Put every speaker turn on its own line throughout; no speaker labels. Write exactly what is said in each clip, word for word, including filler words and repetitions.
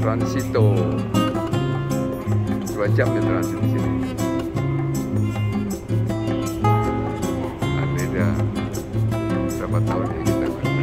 Transito. Dua jam ya transit di sini. Beda berapa tahun ya kita berada.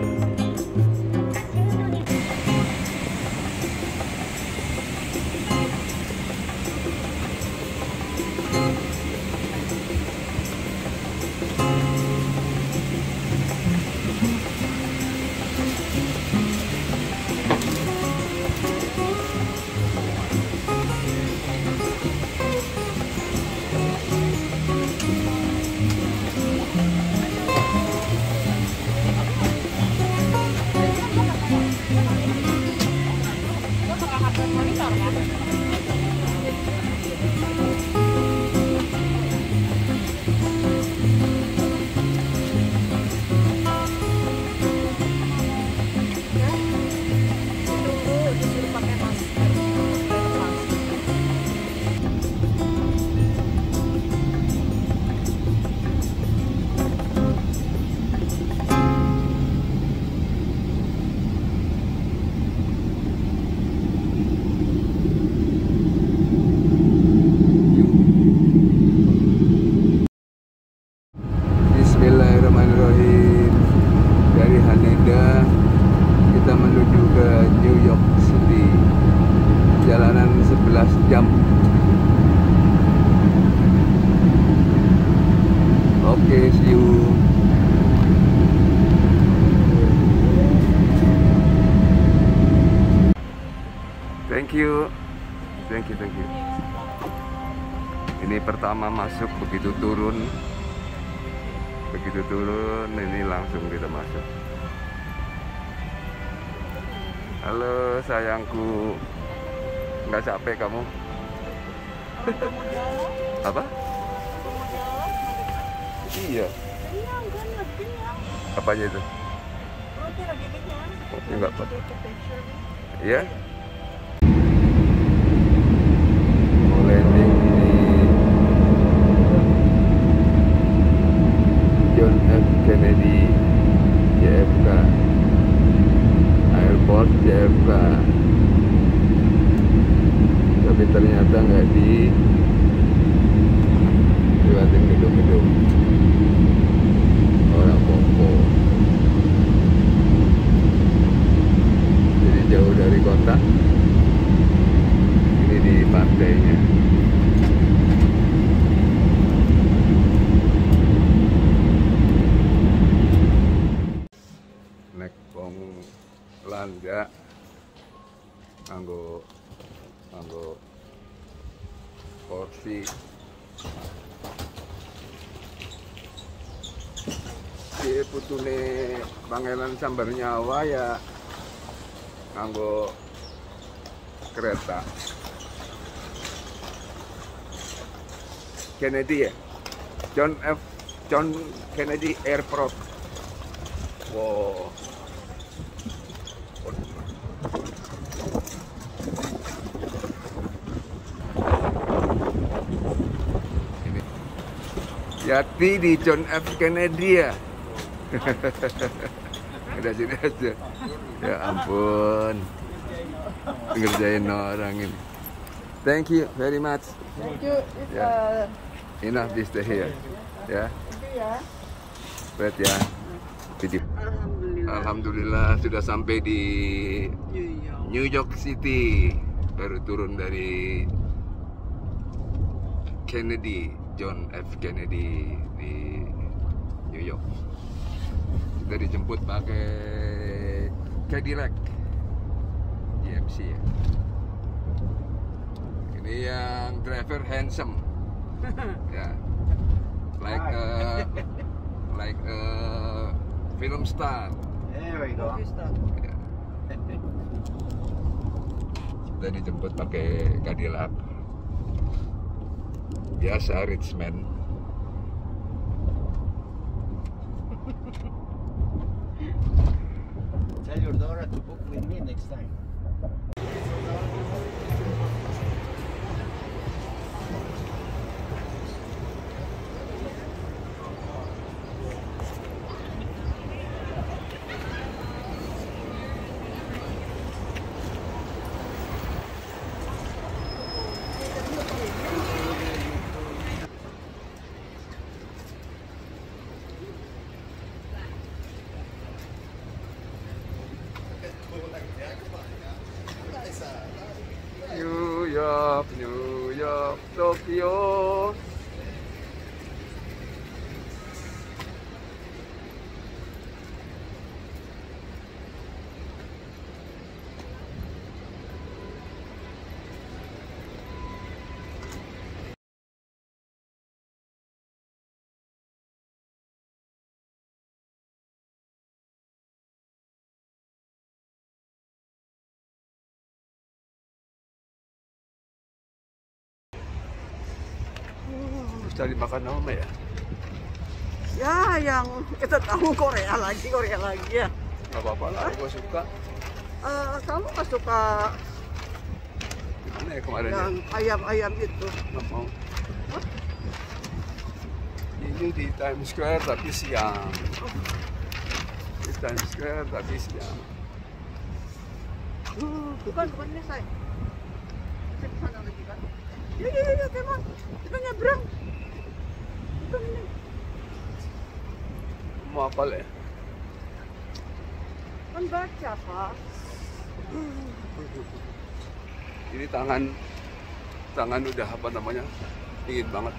Bismillahirrahmanirrahim. Dari Haneda kita menuju ke New York City. Jalanan sebelas jam. Oke, okay, see you. Thank you. Thank you, thank you. Ini pertama masuk, begitu turun Begitu turun, ini langsung kita masuk. Halo sayangku, nggak capek kamu? Apa? Iya. Apanya itu? Oh, enggak apa. Iya? Landing di John F. Kennedy J F K Airport J F K, tapi ternyata nggak di lewatin gedung-gedung orang Popo, jadi jauh dari kota. Ini di pantainya. Belanja nganggo nganggo porsi si putune Pangeran Sambar Nyawa ya nganggo kereta Kennedy ya, John F. John Kennedy Airport. Wow. Jati di John F. Kennedy ya. Udah sini aja. Ya ampun, ngerjain orang ini. Thank you very much.
Thank you. It's,
Ya.
uh,
Enough this day here. Ya.
ya.
Wait ya. Video.
Alhamdulillah.
Alhamdulillah sudah sampai di
New York.
New York City. Baru turun dari Kennedy, John F. Kennedy di New York. Kita dijemput pakai Cadillac G M C ya. Ini yang driver handsome, ya, like a, like a film star.
There we go.
Ya. Kita dijemput pakai Cadillac. Biasa rich man.
Tell your daughter to book with me next time.
New York, New York, Tokyo. Cari makan apa ya?
Ya, yang kita tahu Korea lagi, Korea lagi ya.
Gak apa-apa lah, gue suka.
Eh, kamu nggak suka
Gimana ya kemarin ya?
yang ayam-ayam itu?
Nggak mau. Ini di Times Square tapi siang. Di Times Square tapi siang.
Uh, bukan, bukan ini saya. Saya ke sana lagi kan? Ya, ya, ya, ya, Kemon. Kita nyebrang. Bukan ini.
Mau apa ya?
Kan baca, Pak.
Ini tangan, tangan udah apa namanya? Dingin banget.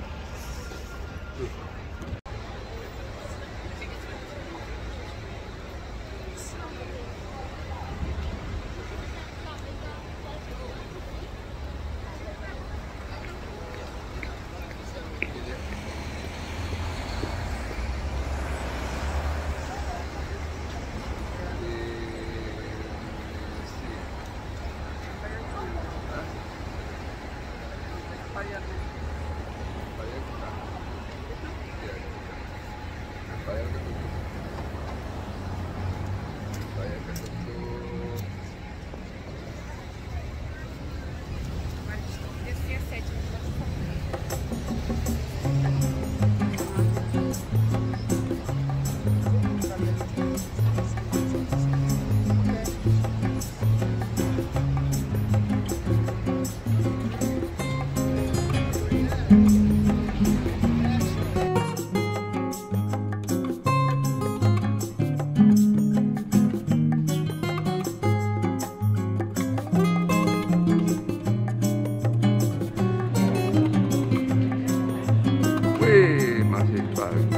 Wih, masih pagi.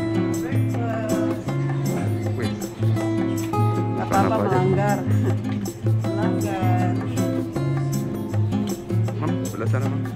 Wih,
Nggak
makan
apa-apa
apa aja?
melanggar. Melanggar.
Mam, sebelah sana, Mam.